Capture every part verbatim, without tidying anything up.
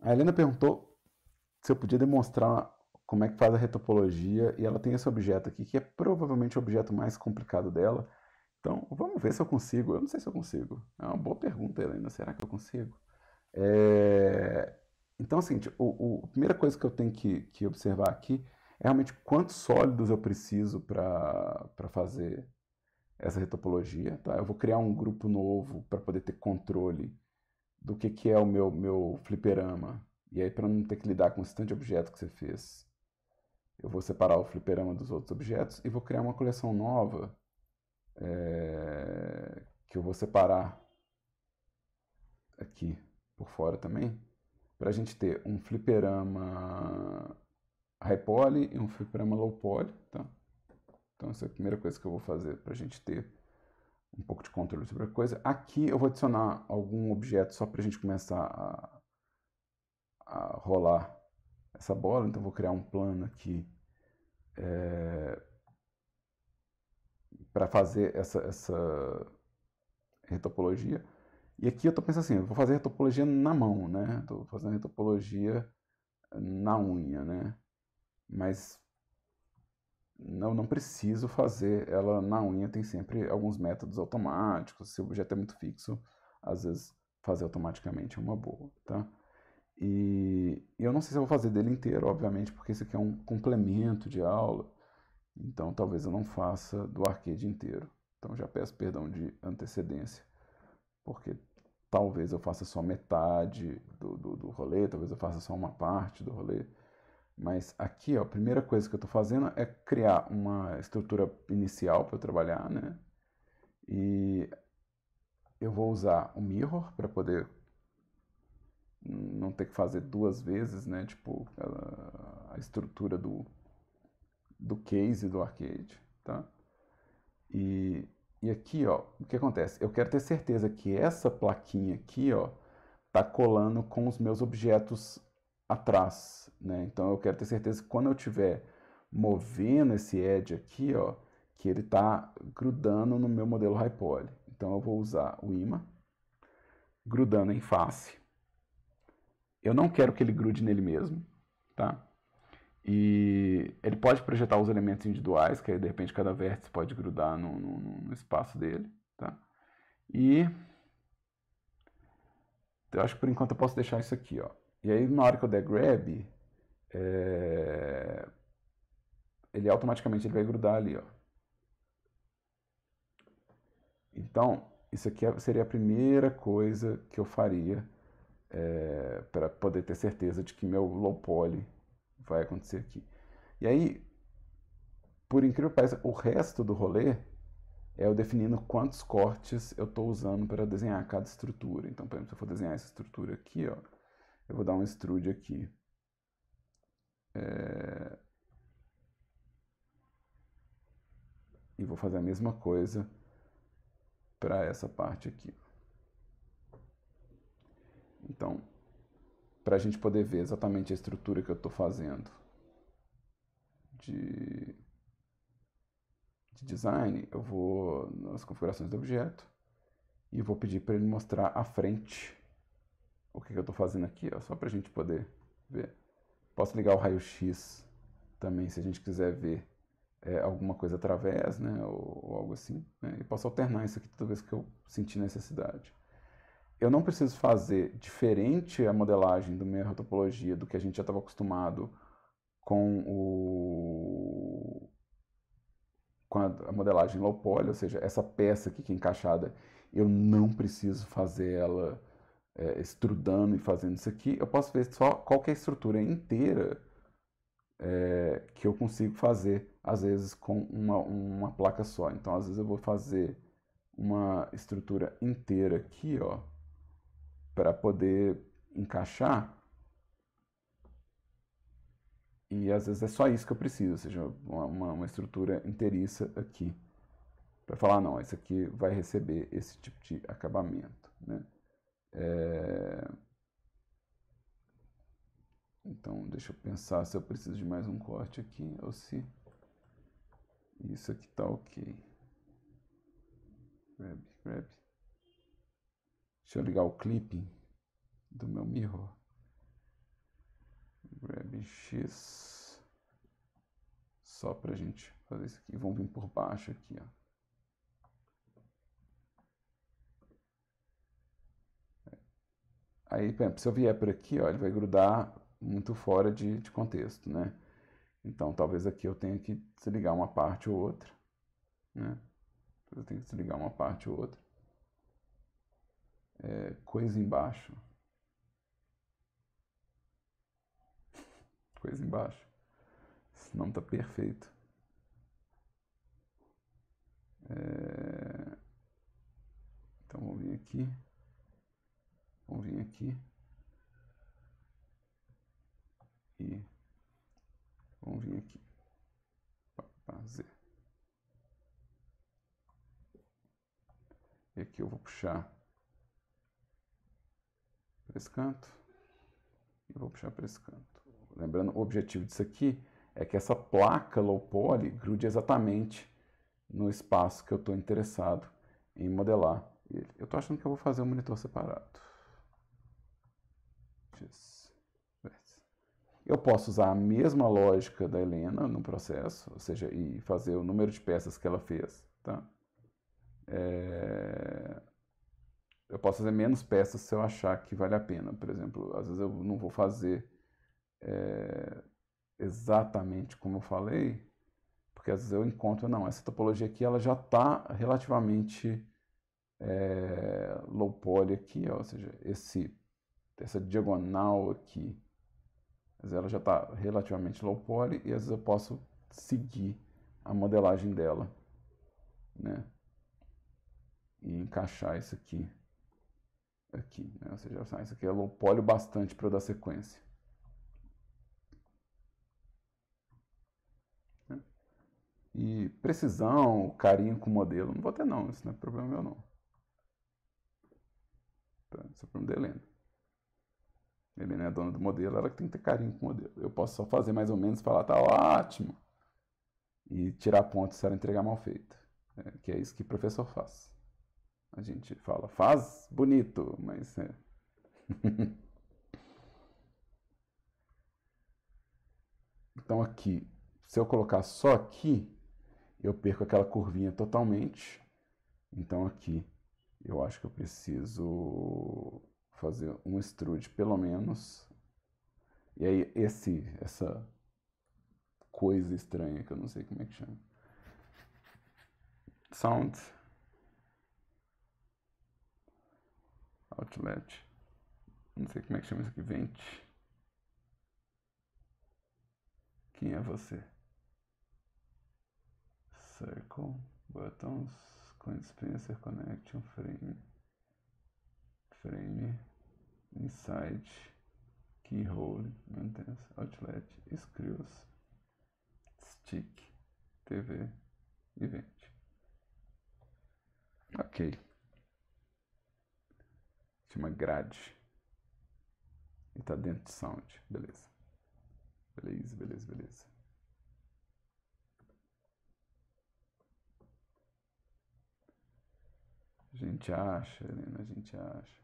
A Helena perguntou se eu podia demonstrar como é que faz a retopologia, e ela tem esse objeto aqui, que é provavelmente o objeto mais complicado dela. Então, vamos ver se eu consigo. Eu não sei se eu consigo. É uma boa pergunta, Helena. Será que eu consigo? É... Então, é o seguinte, o, o, a primeira coisa que eu tenho que, que observar aqui é realmente quantos sólidos eu preciso para fazer essa retopologia. Tá? Eu vou criar um grupo novo para poder ter controle do que, que é o meu, meu fliperama. E aí, para não ter que lidar com esse tanto de objeto que você fez, eu vou separar o fliperama dos outros objetos e vou criar uma coleção nova é, que eu vou separar aqui por fora também, para a gente ter um fliperama high poly e um fliperama low poly. Tá? Então essa é a primeira coisa que eu vou fazer para a gente ter um pouco de controle sobre a coisa. Aqui eu vou adicionar algum objeto só para a gente começar a, a rolar essa bola. Então eu vou criar um plano aqui é, para fazer essa, essa retopologia. E aqui eu estou pensando assim, eu vou fazer retopologia na mão, né? Estou fazendo retopologia na unha, né? Mas não, não preciso fazer ela na unha, tem sempre alguns métodos automáticos. Se o objeto é muito fixo, às vezes fazer automaticamente é uma boa, tá? E eu não sei se eu vou fazer dele inteiro, obviamente, porque isso aqui é um complemento de aula, então talvez eu não faça do arcade inteiro. Então já peço perdão de antecedência, porque talvez eu faça só metade do, do, do rolê, talvez eu faça só uma parte do rolê. Mas aqui, ó, a primeira coisa que eu estou fazendo é criar uma estrutura inicial para eu trabalhar, né? E eu vou usar o mirror para poder não ter que fazer duas vezes, né? Tipo, a, a estrutura do, do case do arcade, tá? E, e aqui, ó, o que acontece? Eu quero ter certeza que essa plaquinha aqui, ó, tá colando com os meus objetos atrás, né? Então eu quero ter certeza que quando eu estiver movendo esse edge aqui, ó, que ele tá grudando no meu modelo high poly. Então eu vou usar o imã, grudando em face. Eu não quero que ele grude nele mesmo, tá? E ele pode projetar os elementos individuais, que aí de repente cada vértice pode grudar no, no, no espaço dele, tá? E eu acho que por enquanto eu posso deixar isso aqui, ó. E aí na hora que eu der grab, é... ele automaticamente ele vai grudar ali, ó. Então, isso aqui seria a primeira coisa que eu faria é, para poder ter certeza de que meu low poly vai acontecer aqui. E aí, por incrível que pareça, o resto do rolê é eu definindo quantos cortes eu estou usando para desenhar cada estrutura. Então, por exemplo, se eu for desenhar essa estrutura aqui, ó, eu vou dar um extrude aqui. É... E vou fazer a mesma coisa para essa parte aqui. Então, para a gente poder ver exatamente a estrutura que eu estou fazendo de, de design, eu vou nas configurações do objeto e vou pedir para ele mostrar à frente o que, que eu estou fazendo aqui, ó, só para a gente poder ver. Posso ligar o raio-x também, se a gente quiser ver é, alguma coisa através, né, ou, ou algo assim. Né, e posso alternar isso aqui toda vez que eu sentir necessidade. Eu não preciso fazer diferente a modelagem do minha topologia do que a gente já estava acostumado com, o, com a, a modelagem low poly, ou seja, essa peça aqui que é encaixada, eu não preciso fazer ela é, extrudando e fazendo isso aqui. Eu posso ver só qual que é a estrutura inteira é, que eu consigo fazer, às vezes, com uma, uma placa só. Então, às vezes eu vou fazer uma estrutura inteira aqui, ó, para poder encaixar, e às vezes é só isso que eu preciso, ou seja, uma, uma, uma estrutura inteiriça aqui, para falar, não, esse aqui vai receber esse tipo de acabamento, né? É... Então, deixa eu pensar se eu preciso de mais um corte aqui, ou se isso aqui tá ok. Grab, grab. Deixa eu ligar o clipping do meu mirror. X. Só pra gente fazer isso aqui. Vamos vir por baixo aqui, ó. Aí, por exemplo, se eu vier por aqui, ó, ele vai grudar muito fora de, de contexto, né? Então, talvez aqui eu tenha que desligar uma parte ou outra, né? Eu tenho que desligar uma parte ou outra. É, coisa embaixo. Coisa embaixo. Senão tá perfeito. É... Então, vamos vir aqui. Vamos vir aqui. E vamos vir aqui. Fazer. E aqui eu vou puxar para esse canto. E vou puxar para esse canto. Lembrando, o objetivo disso aqui é que essa placa low poly grude exatamente no espaço que eu estou interessado em modelar. Eu estou achando que eu vou fazer um monitor separado. Eu posso usar a mesma lógica da Helena no processo, ou seja, e fazer o número de peças que ela fez, tá? É... Eu posso fazer menos peças se eu achar que vale a pena. Por exemplo, às vezes eu não vou fazer é... exatamente como eu falei, porque às vezes eu encontro, não, essa topologia aqui ela já está relativamente é... low poly aqui, ó, ou seja, esse, essa diagonal aqui, às vezes ela já está relativamente low poly e às vezes eu posso seguir a modelagem dela, né? E encaixar isso aqui, aqui, né? Ou seja, isso aqui é low poly bastante para eu dar sequência. Né? E precisão, carinho com o modelo, não vou ter não, isso não é problema meu não. Tá? Isso é problema da Helena. Helena é a dona do modelo, ela que tem que ter carinho com o modelo. Eu posso só fazer mais ou menos, falar, tá ótimo, e tirar pontos se ela entregar mal feito. É, que é isso que o professor faz. A gente fala, faz bonito, mas é. Então aqui, se eu colocar só aqui, eu perco aquela curvinha totalmente. Então aqui, eu acho que eu preciso fazer um extrude pelo menos. E aí esse, essa coisa estranha que eu não sei como é que chama. Sound. Outlet. Não sei como é que chama isso aqui. Vent. Quem é você? Circle. Buttons. Coin Spencer. Connection. Frame. Frame. Inside. Keyhole. Maintenance. Outlet. Screws. Stick. T V. Event. Ok. Chama grade. E tá dentro de sound. Beleza. Beleza, beleza, beleza. A gente acha, Helena, a gente acha.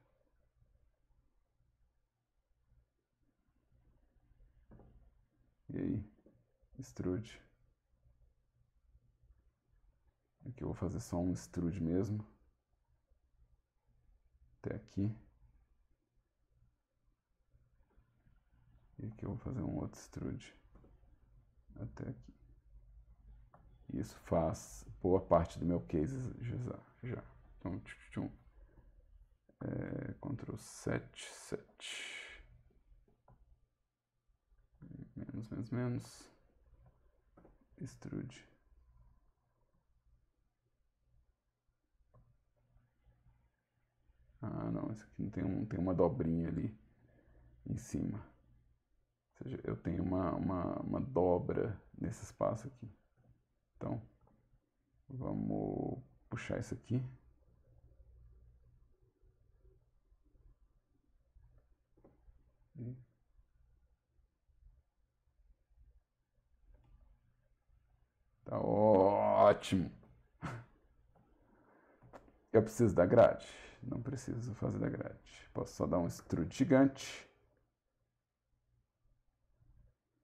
E aí? Extrude. Aqui eu vou fazer só um extrude mesmo. Até aqui. E aqui eu vou fazer um outro extrude. Até aqui. Isso faz boa parte do meu case já. já. Então, tchum, tchum. É, Ctrl sete, sete. Menos, menos, menos. Extrude. Ah, não, esse aqui não tem, um, tem uma dobrinha ali em cima. Ou seja, eu tenho uma, uma, uma dobra nesse espaço aqui. Então, vamos puxar isso aqui. E... Tá ótimo. Eu preciso da grade? Não preciso fazer da grade. Posso só dar um extrude gigante.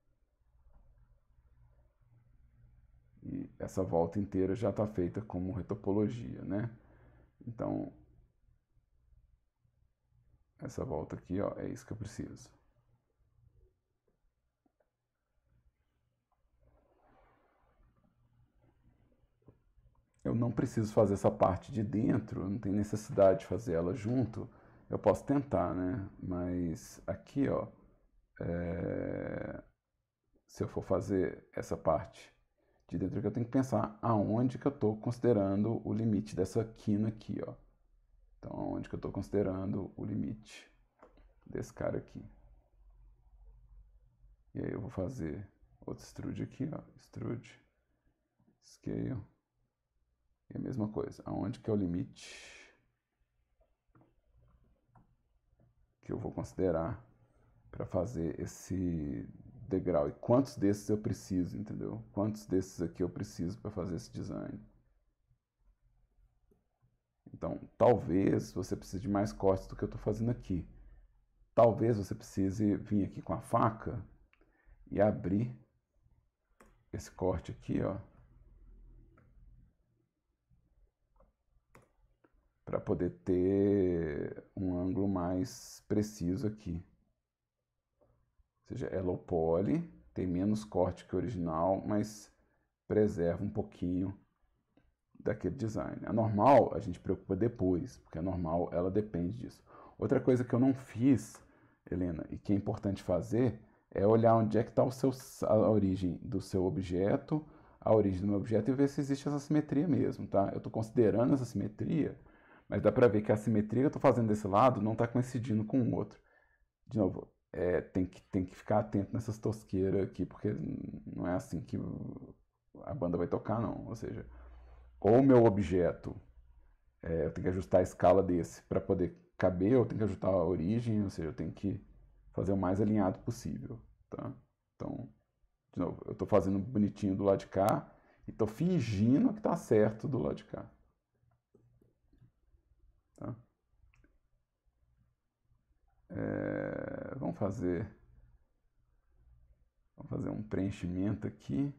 essa volta inteira já está feita como retopologia, né? Então, essa volta aqui, ó, é isso que eu preciso. Eu não preciso fazer essa parte de dentro, não tem necessidade de fazer ela junto. Eu posso tentar, né? Mas aqui, ó, é... se eu for fazer essa parte de dentro aqui, eu tenho que pensar aonde que eu estou considerando o limite dessa quina aqui, ó. Então, aonde que eu estou considerando o limite desse cara aqui. E aí eu vou fazer outro extrude aqui, ó, extrude, scale, e a mesma coisa, aonde que é o limite que eu vou considerar para fazer esse degrau, e quantos desses eu preciso, entendeu? Quantos desses aqui eu preciso para fazer esse design. Então, talvez você precise de mais cortes do que eu estou fazendo aqui. Talvez você precise vir aqui com a faca e abrir esse corte aqui, ó, para poder ter um ângulo mais preciso aqui. Ou seja, é low poly, tem menos corte que o original, mas preserva um pouquinho daquele design. A normal a gente preocupa depois, porque a normal ela depende disso. Outra coisa que eu não fiz, Helena, e que é importante fazer, é olhar onde é que está a origem do seu objeto, a origem do meu objeto, e ver se existe essa simetria mesmo, tá? Eu estou considerando essa simetria, mas dá para ver que a simetria que eu estou fazendo desse lado não está coincidindo com o outro. De novo, é, tem, que, tem que ficar atento nessas tosqueiras aqui, porque não é assim que a banda vai tocar, não. Ou seja, ou o meu objeto, é, eu tenho que ajustar a escala desse para poder caber, ou eu tenho que ajustar a origem, ou seja, eu tenho que fazer o mais alinhado possível, tá? Então, de novo, eu estou fazendo bonitinho do lado de cá e estou fingindo que está certo do lado de cá. Tá? É, vamos fazer vamos fazer um preenchimento aqui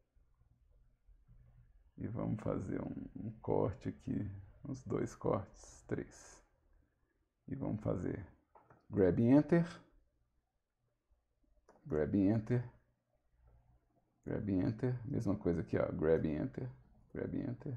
e vamos fazer um, um corte aqui, uns dois cortes, três, e vamos fazer grab enter, grab enter, grab enter, mesma coisa aqui, ó, grab enter, grab enter,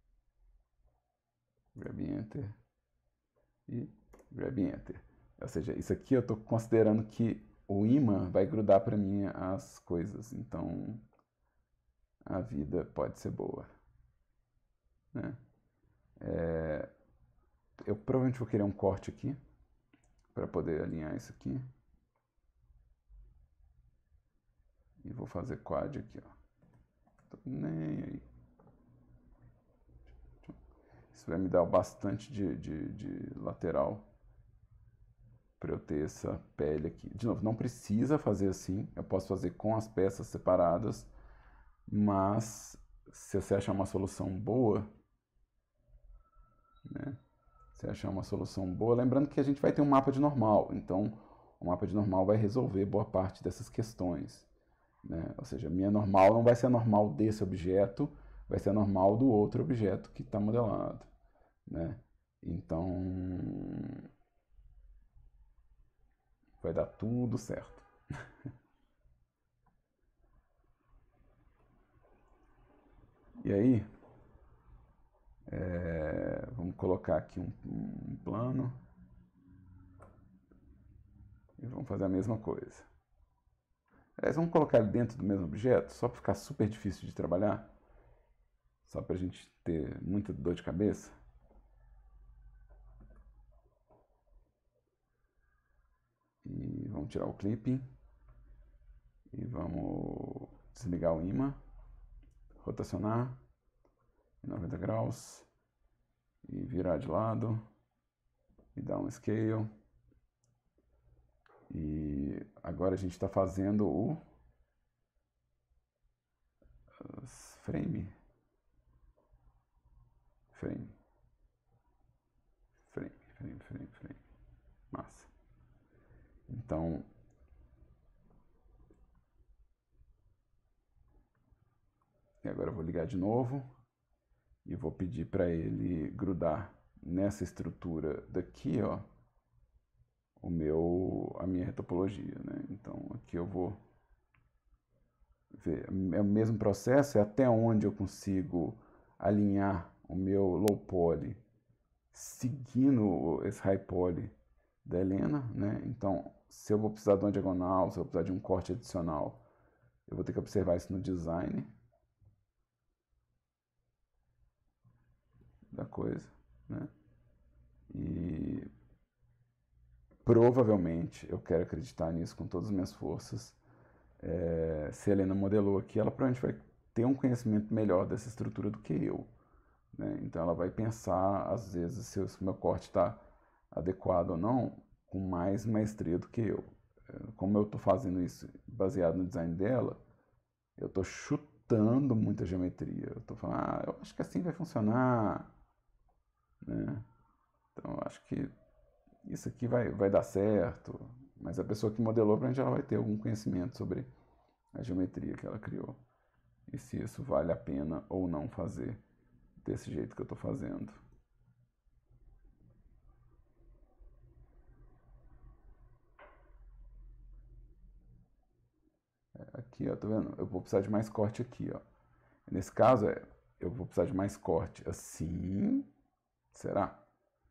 grab enter e grab enter. Ou seja, isso aqui eu estou considerando que o ímã vai grudar para mim as coisas, então a vida pode ser boa, né? É, eu provavelmente vou querer um corte aqui para poder alinhar isso aqui e vou fazer quad aqui, ó. Tô nem aí. Isso vai me dar bastante de, de, de lateral para eu ter essa pele aqui. De novo, não precisa fazer assim, eu posso fazer com as peças separadas, mas se você achar uma solução boa, né? Se achar uma solução boa, lembrando que a gente vai ter um mapa de normal, então o mapa de normal vai resolver boa parte dessas questões, né? Ou seja, a minha normal não vai ser a normal desse objeto, vai ser a normal do outro objeto que está modelado, né? Então vai dar tudo certo. E aí, é, vamos colocar aqui um, um plano e vamos fazer a mesma coisa. Aliás, vamos colocar ele dentro do mesmo objeto, só para ficar super difícil de trabalhar, só para a gente ter muita dor de cabeça. E vamos tirar o clipping e vamos desligar o ímã, rotacionar em noventa graus e virar de lado e dar um scale. E agora a gente está fazendo o frame, frame, frame, frame, frame, frame, massa. Então, e agora vou ligar de novo e vou pedir para ele grudar nessa estrutura daqui, ó, o meu, a minha retopologia, né? Então aqui eu vou ver, é o mesmo processo, é até onde eu consigo alinhar o meu low poly seguindo esse high poly da Helena, né? Então, se eu vou precisar de uma diagonal, se eu vou precisar de um corte adicional, eu vou ter que observar isso no design da coisa, né? E provavelmente eu quero acreditar nisso com todas as minhas forças. É, se a Helena modelou aqui, ela provavelmente vai ter um conhecimento melhor dessa estrutura do que eu, né? Então ela vai pensar, às vezes, se o meu corte está adequado ou não, com mais maestria do que eu. Como eu estou fazendo isso baseado no design dela, eu estou chutando muita geometria. Eu estou falando, ah, eu acho que assim vai funcionar, né? Então eu acho que isso aqui vai, vai dar certo. Mas a pessoa que modelou, provavelmente ela vai ter algum conhecimento sobre a geometria que ela criou. E se isso vale a pena ou não fazer desse jeito que eu estou fazendo. Aqui, ó, tá vendo? Eu vou precisar de mais corte aqui, ó. Nesse caso, é, eu vou precisar de mais corte assim. Será?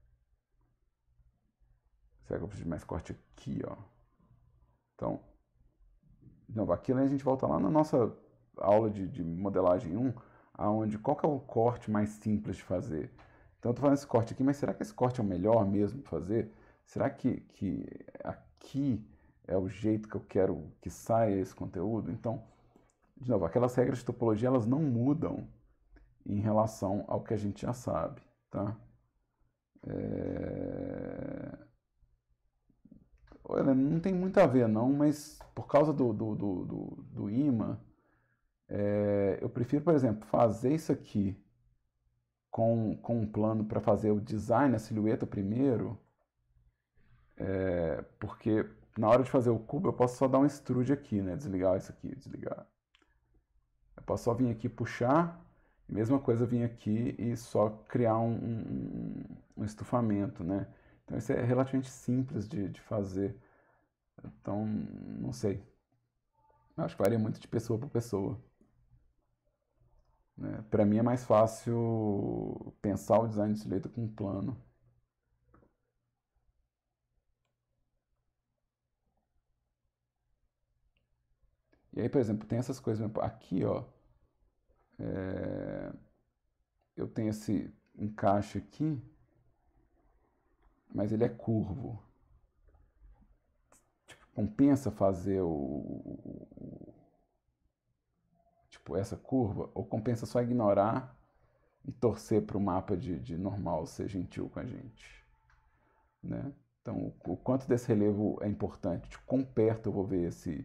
Será que eu preciso de mais corte aqui, ó? Então, não, aqui né, a gente volta lá na nossa aula de, de modelagem um, aonde qual que é o corte mais simples de fazer? Então eu tô fazendo esse corte aqui, mas será que esse corte é o melhor mesmo de fazer? Será que, que aqui é o jeito que eu quero que saia esse conteúdo? Então, de novo, aquelas regras de topologia, elas não mudam em relação ao que a gente já sabe, tá? É... Olha, não tem muito a ver não, mas por causa do, do, do, do, do imã, é, eu prefiro, por exemplo, fazer isso aqui com, com um plano para fazer o design, a silhueta primeiro, é, porque na hora de fazer o cubo eu posso só dar um extrude aqui, né? Desligar isso aqui, desligar. Eu posso só vir aqui puxar, mesma coisa vir aqui e só criar um, um, um estufamento, né? Então isso é relativamente simples de, de fazer. Então, não sei. Eu acho que varia muito de pessoa para pessoa. Né? Para mim é mais fácil pensar o design de silhueta com um plano. E aí, por exemplo, tem essas coisas. Aqui, ó. É, eu tenho esse encaixe aqui, mas ele é curvo. Tipo, compensa fazer o, o, tipo, essa curva, ou compensa só ignorar e torcer para o mapa de, de normal ser gentil com a gente, né? Então, o, o quanto desse relevo é importante, de quão perto eu vou ver esse,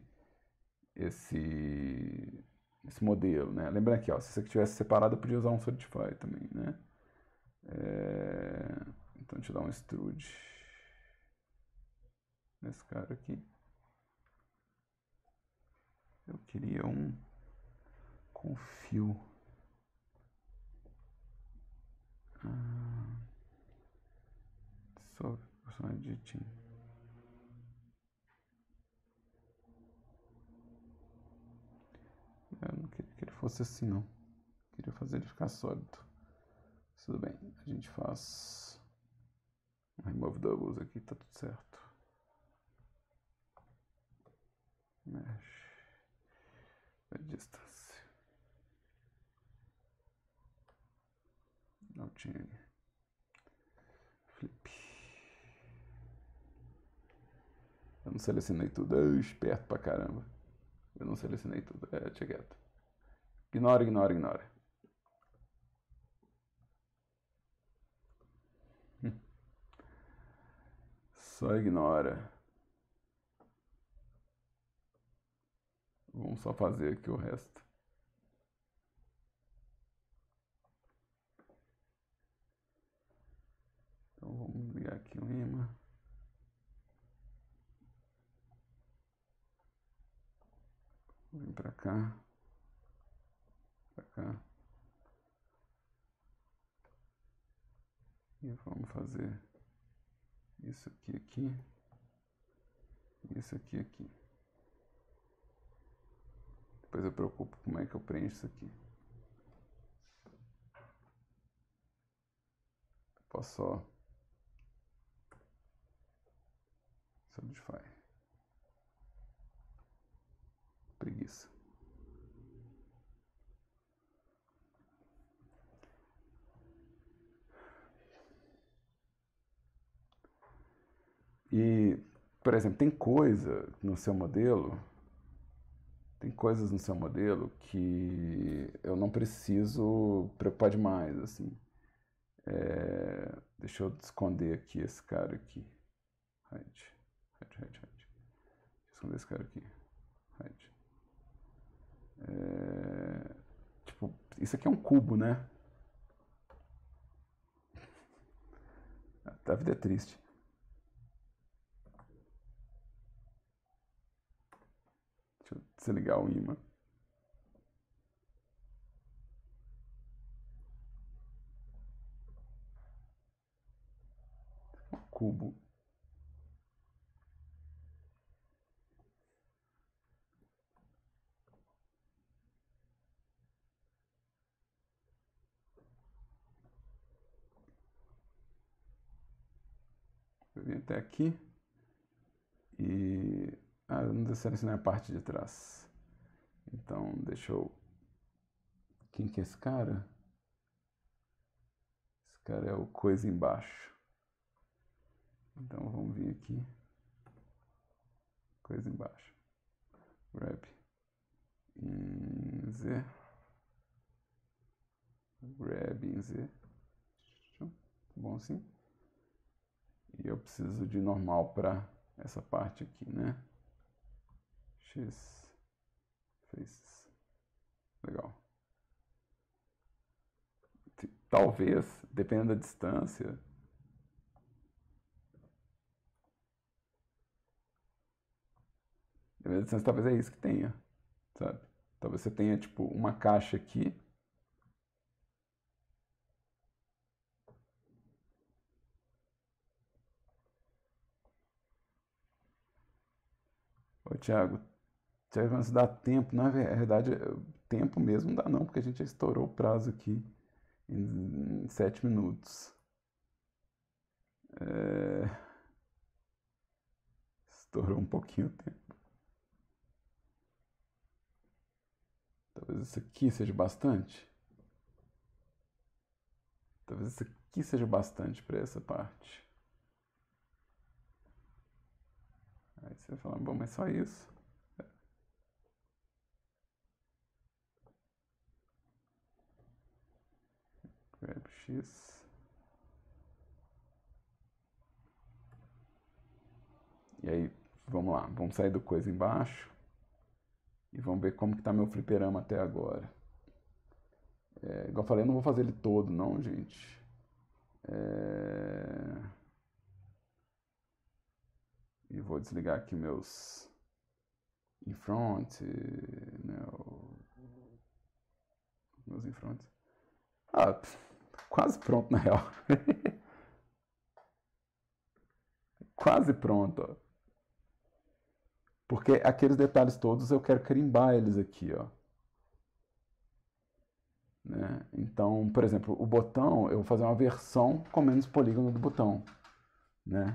esse, esse modelo, né? Lembrando aqui, ó, se isso aqui tivesse separado, eu podia usar um Solidify também, né? É, então, deixa eu dar um extrude nesse cara aqui. Eu queria um com fio. Ah, só, só um editinho. Eu não queria que ele fosse assim, não. Eu queria fazer ele ficar sólido. Tudo bem, a gente faz um remove doubles aqui, tá tudo certo. Mesh. A distância. Altinho. Flip. Eu não selecionei tudo. Eu, esperto pra caramba. Eu não selecionei tudo. É, deixa quieto. Ignora, ignora, ignora. Só ignora. Vamos só fazer aqui o resto. Então vamos ligar aqui o imã. Vem pra cá. Pra cá. E vamos fazer isso aqui, aqui. Isso aqui, aqui. Depois eu preocupo como é que eu preencho isso aqui. Posso só Solidify. Preguiça. E, por exemplo, tem coisa no seu modelo, tem coisas no seu modelo que eu não preciso preocupar demais, assim. É, deixa eu esconder aqui esse cara aqui. Hide, hide, hide, hide. Deixa eu esconder esse cara aqui. Hide. É, tipo, isso aqui é um cubo, né? A vida é triste. Deixa eu desligar o imã. Um cubo. Eu vim até aqui. E... Ah, eu não selecionei a parte de trás. Então, deixa eu... Quem que é esse cara? Esse cara é o coisa embaixo. Então, vamos vir aqui. Coisa embaixo. Grab. Em Z. Grab em Z. Tá bom assim? E eu preciso de normal para essa parte aqui, né? X. Faces. Legal. Talvez, dependendo da distância, dependendo da distância, talvez é isso que tenha, sabe? Talvez você tenha, tipo, uma caixa aqui. Ô, Thiago, Thiago, mas dá tempo, na verdade, tempo mesmo não dá não, porque a gente já estourou o prazo aqui em, em sete minutos. É... Estourou um pouquinho o tempo. Talvez isso aqui seja bastante. Talvez isso aqui seja bastante para essa parte. Aí você vai falar, bom, mas só isso. Grab X. E aí, vamos lá, vamos sair do coisa embaixo e vamos ver como que tá meu fliperama até agora. É, igual eu falei, eu não vou fazer ele todo não, gente. É... E vou desligar aqui meus in front, né, o... meus in front. Ah, quase pronto na real. Quase pronto, ó. Porque aqueles detalhes todos eu quero carimbar eles aqui, ó. Né? Então, por exemplo, o botão, eu vou fazer uma versão com menos polígono do botão. Né?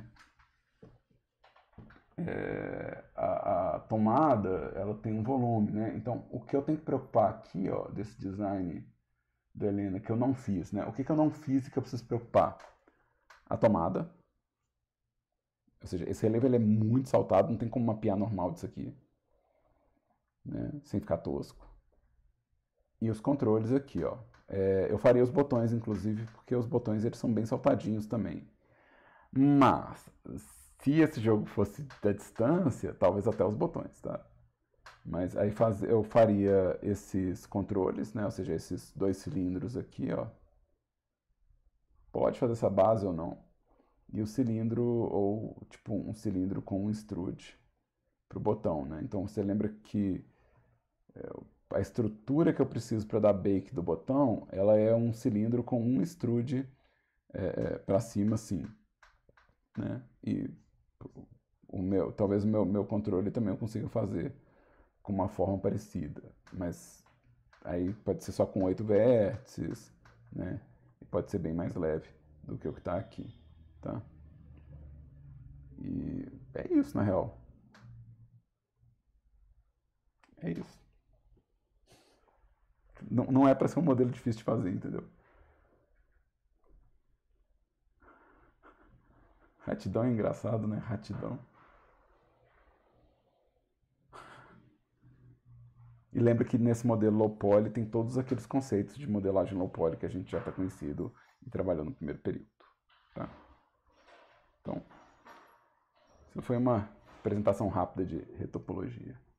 É, a, a tomada, ela tem um volume, né? Então, o que eu tenho que preocupar aqui, ó, desse design da Helena, que eu não fiz, né? O que, que eu não fiz e que eu preciso preocupar? A tomada. Ou seja, esse relevo ele é muito saltado, não tem como mapear normal disso aqui. Né? Sem ficar tosco. E os controles aqui, ó. É, eu faria os botões, inclusive, porque os botões eles são bem saltadinhos também. Mas, se esse jogo fosse da distância, talvez até os botões, tá? Mas aí faz, eu faria esses controles, né? Ou seja, esses dois cilindros aqui, ó. Pode fazer essa base ou não. E o cilindro, ou tipo um cilindro com um extrude pro botão, né? Então você lembra que é, a estrutura que eu preciso para dar bake do botão, ela é um cilindro com um extrude é, para cima, sim, né? E o meu, talvez o meu, meu controle também eu consiga fazer com uma forma parecida, mas aí pode ser só com oito vértices, né? E pode ser bem mais leve do que o que está aqui, tá? E é isso, na real. É isso. Não, não é para ser um modelo difícil de fazer, entendeu? Ratidão é engraçado, né? Ratidão. E lembra que nesse modelo low poly tem todos aqueles conceitos de modelagem low poly que a gente já está conhecido e trabalhou no primeiro período, tá? Então, isso foi uma apresentação rápida de retopologia.